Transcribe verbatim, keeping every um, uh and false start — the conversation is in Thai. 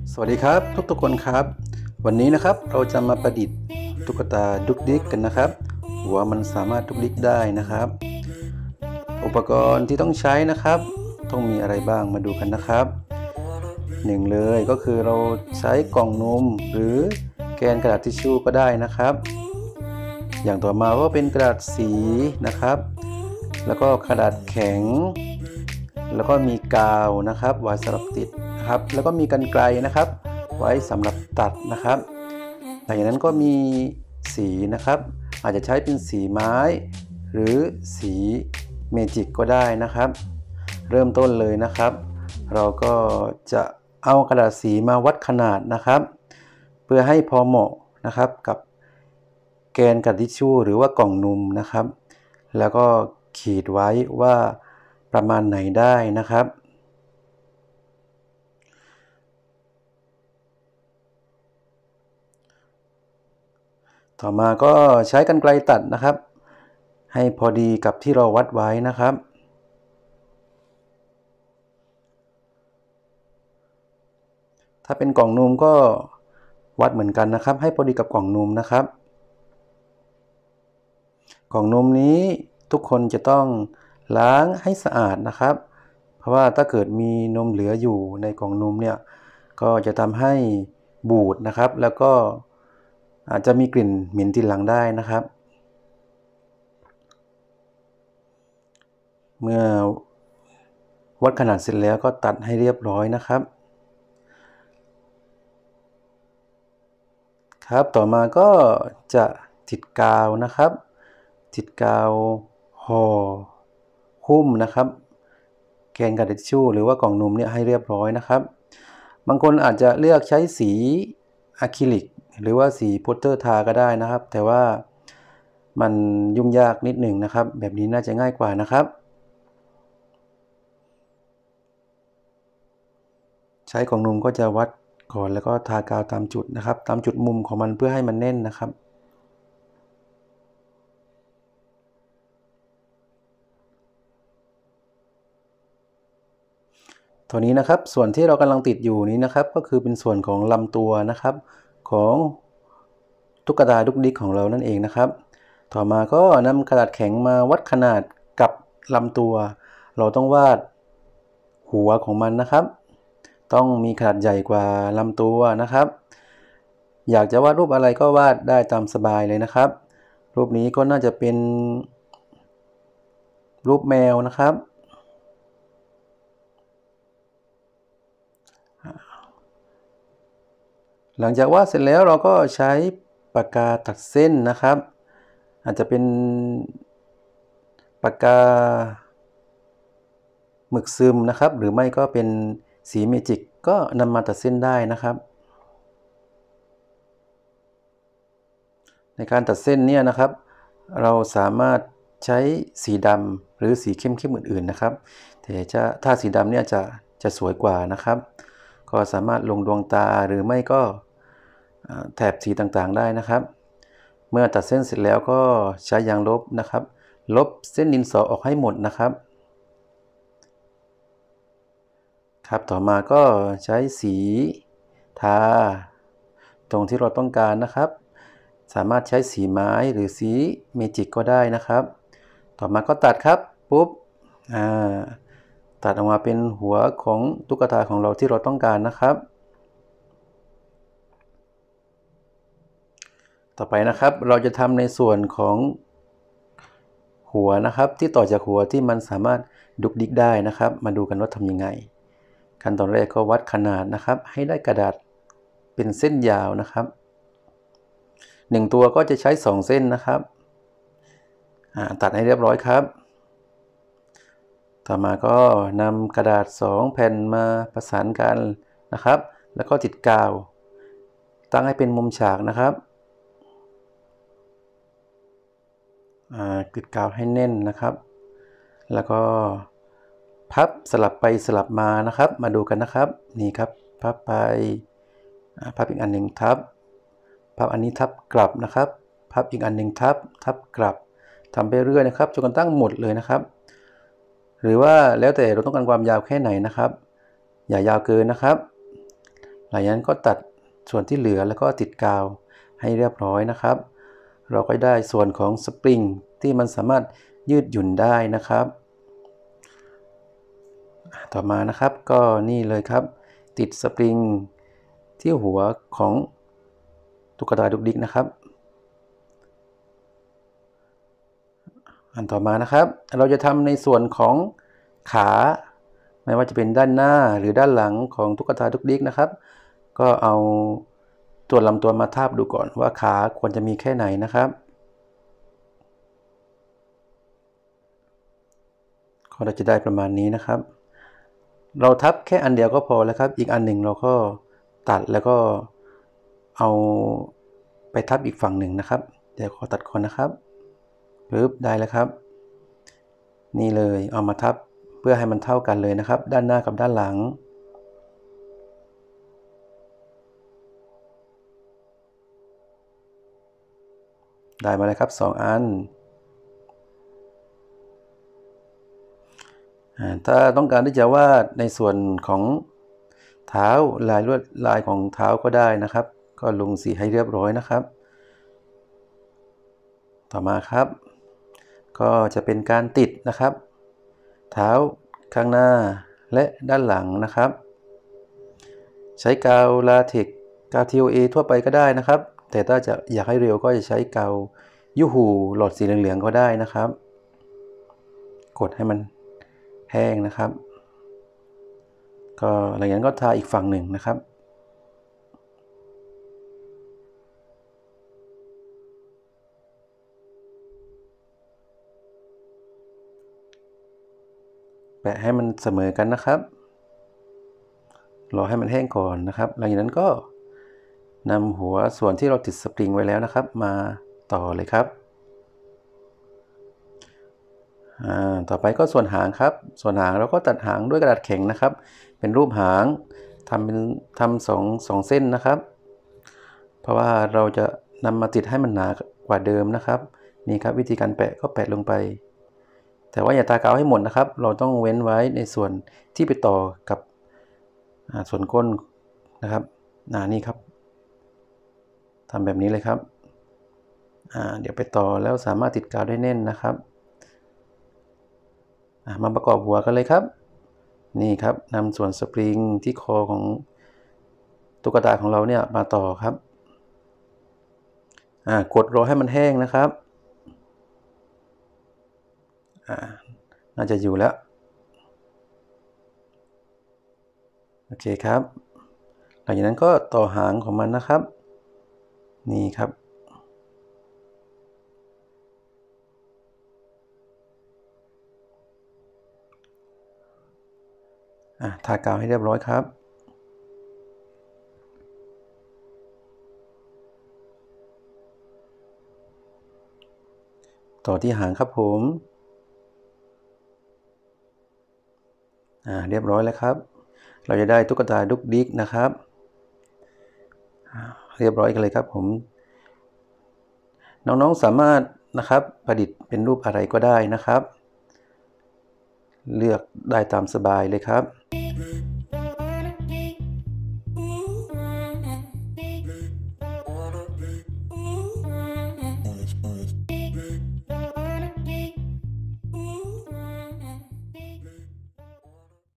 สวัสดีครับทุกทุกคนครับวันนี้นะครับเราจะมาประดิษฐ์ตุ๊กตาดุกดิกกันนะครับหัวมันสามารถดุกดิกได้นะครับอุปกรณ์ที่ต้องใช้นะครับต้องมีอะไรบ้างมาดูกันนะครับหนึ่งเลยก็คือเราใช้กล่องนมหรือแกนกระดาษทิชชู่ก็ได้นะครับอย่างต่อมาก็เป็นกระดาษสีนะครับแล้วก็กระดาษแข็งแล้วก็มีกาวนะครับไว้สำหรับติดนะครับแล้วก็มีกรรไกรนะครับไว้สำหรับตัดนะครับหลังจากนั้นก็มีสีนะครับอาจจะใช้เป็นสีไม้หรือสีเมจิกก็ได้นะครับเริ่มต้นเลยนะครับเราก็จะเอากระดาษสีมาวัดขนาดนะครับเพื่อให้พอเหมาะนะครับกับแกนกระดาษทิชชู่หรือว่ากล่องนมนะครับแล้วก็ขีดไว้ว่าประมาณไหนได้นะครับต่อมาก็ใช้กรรไกรตัดนะครับให้พอดีกับที่เราวัดไว้นะครับถ้าเป็นกล่องนมก็วัดเหมือนกันนะครับให้พอดีกับกล่องนมนะครับกล่องนมนี้ทุกคนจะต้องล้างให้สะอาดนะครับเพราะว่าถ้าเกิดมีนมเหลืออยู่ในกล่องนมเนี่ยก็จะทำให้บูดนะครับแล้วก็อาจจะมีกลิ่นเหม็นทีหลังได้นะครับเมื่อวัดขนาดเสร็จแล้วก็ตัดให้เรียบร้อยนะครับครับต่อมาก็จะติดกาวนะครับติดกาวห่อหุ้มนะครับแกนกระดาษทิชชู่หรือว่ากล่องนมเนี่ยให้เรียบร้อยนะครับบางคนอาจจะเลือกใช้สีอะคริลิกหรือว่าสีโปสเตอร์ทาก็ได้นะครับแต่ว่ามันยุ่งยากนิดหนึ่งนะครับแบบนี้น่าจะง่ายกว่านะครับใช้กล่องนมก็จะวัดก่อนแล้วก็ทากาวตามจุดนะครับตามจุดมุมของมันเพื่อให้มันแน่นนะครับตัวนี้นะครับส่วนที่เรากำลังติดอยู่นี้นะครับก็คือเป็นส่วนของลำตัวนะครับของตุ๊กตาดุกดิกของเรานั่นเองนะครับต่อมาก็นำกระดาษแข็งมาวัดขนาดกับลำตัวเราต้องวาดหัวของมันนะครับต้องมีขนาดใหญ่กว่าลำตัวนะครับอยากจะวาดรูปอะไรก็วาดได้ตามสบายเลยนะครับรูปนี้ก็น่าจะเป็นรูปแมวนะครับหลังจากวาดเสร็จแล้วเราก็ใช้ปากกาตัดเส้นนะครับอาจจะเป็นปากกาหมึกซึมนะครับหรือไม่ก็เป็นสีเมจิกก็นำมาตัดเส้นได้นะครับในการตัดเส้นเนี่ยนะครับเราสามารถใช้สีดำหรือสีเข้มๆอื่นๆนะครับแต่จะถ้าสีดำเนี่ยจะจะสวยกว่านะครับก็สามารถลงดวงตาหรือไม่ก็แถบสีต่างๆได้นะครับเมื่อตัดเส้นเสร็จแล้วก็ใช้ยางลบนะครับลบเส้นดินสอออกให้หมดนะครับครับต่อมาก็ใช้สีทาตรงที่เราต้องการนะครับสามารถใช้สีไม้หรือสีเมจิกก็ได้นะครับต่อมาก็ตัดครับปุ๊บอ่าตัดออกมาเป็นหัวของตุ๊กตาของเราที่เราต้องการนะครับต่อไปนะครับเราจะทำในส่วนของหัวนะครับที่ต่อจากหัวที่มันสามารถดุกดิกได้นะครับมาดูกันว่าทำยังไงขั้นตอนแรกก็วัดขนาดนะครับให้ได้กระดาษเป็นเส้นยาวนะครับหนึ่งตัวก็จะใช้สองเส้นนะครับตัดให้เรียบร้อยครับต่อมาก็นำกระดาษสองแผ่นมาประสานกันนะครับแล้วก็ติดกาวตั้งให้เป็นมุมฉากนะครับติดกาวให้แน่นนะครับแล้วก็พับสลับไปสลับมานะครับมาดูกันนะครับนี่ครับพับไปพับอีกอันหนึ่งทับพับอันนี้ทับกลับนะครับพับอีกอันหนึ่งทับทับกลับทำไปเรื่อยนะครับจนกระทั่งหมดเลยนะครับหรือว่าแล้วแต่เราต้องการความยาวแค่ไหนนะครับอย่ายาวเกินนะครับหลังจากนั้นก็ตัดส่วนที่เหลือแล้วก็ติดกาวให้เรียบร้อยนะครับเราก็ได้ส่วนของสปริงที่มันสามารถยืดหยุ่นได้นะครับต่อมานะครับก็นี่เลยครับติดสปริงที่หัวของตุ๊กตาดุกดิกนะครับอันต่อมานะครับเราจะทำในส่วนของขาไม่ว่าจะเป็นด้านหน้าหรือด้านหลังของตุ๊กตาดุกดิกนะครับก็เอาตัวลำตัวมาทาบดูก่อนว่าขาควรจะมีแค่ไหนนะครับก็เราจะได้ประมาณนี้นะครับเราทับแค่อันเดียวก็พอแล้วครับอีกอันหนึ่งเราก็ตัดแล้วก็เอาไปทับอีกฝั่งหนึ่งนะครับเดี๋ยวขอตัดก่อนนะครับปึ๊บได้แล้วครับนี่เลยเอามาทับเพื่อให้มันเท่ากันเลยนะครับด้านหน้ากับด้านหลังได้มาแล้วครับสองอันถ้าต้องการที่จะวาดในส่วนของเท้าลายลวดลายของเท้าก็ได้นะครับก็ลงสีให้เรียบร้อยนะครับต่อมาครับก็จะเป็นการติดนะครับเท้าข้างหน้าและด้านหลังนะครับใช้กาวลาเท็กซ์กาว ที โอ เอ ทั่วไปก็ได้นะครับแต่ถ้าจะอยากให้เร็วก็จะใช้กาวยูฮูหลอดสีเหลืองๆก็ได้นะครับกดให้มันแห้งนะครับก็หลังจากนั้นก็ทาอีกฝั่งหนึ่งนะครับแปะให้มันเสมอกันนะครับรอให้มันแห้งก่อนนะครับหลังจากนั้นก็นำหัวส่วนที่เราติดสปริงไว้แล้วนะครับมาต่อเลยครับต่อไปก็ส่วนหางครับส่วนหางเราก็ตัดหางด้วยกระดาษแข็งนะครับเป็นรูปหางทำเป็นทำสองสองเส้นนะครับเพราะว่าเราจะนำมาติดให้มันหนากว่าเดิมนะครับนี่ครับวิธีการแปะก็แปะลงไปแต่ว่าอย่าทากาวให้หมดนะครับเราต้องเว้นไว้ในส่วนที่ไปต่อกับส่วนก้นนะครับนี่ครับทำแบบนี้เลยครับเดี๋ยวไปต่อแล้วสามารถติดกาวได้แน่นนะครับมาประกอบหัวกันเลยครับนี่ครับนำส่วนสปริงที่คอของตุ๊กตาของเราเนี่ยมาต่อครับกดรอให้มันแห้งนะครับน่าจะอยู่แล้วโอเคครับหลังจากนั้นก็ต่อหางของมันนะครับนี่ครับทากาวให้เรียบร้อยครับต่อที่หางครับผมเรียบร้อยแล้วครับเราจะได้ตุ๊กตาดุกดิกนะครับเรียบร้อยกันเลยครับผมน้องๆสามารถนะครับประดิษฐ์เป็นรูปอะไรก็ได้นะครับเลือกได้ตามสบายเลยครับ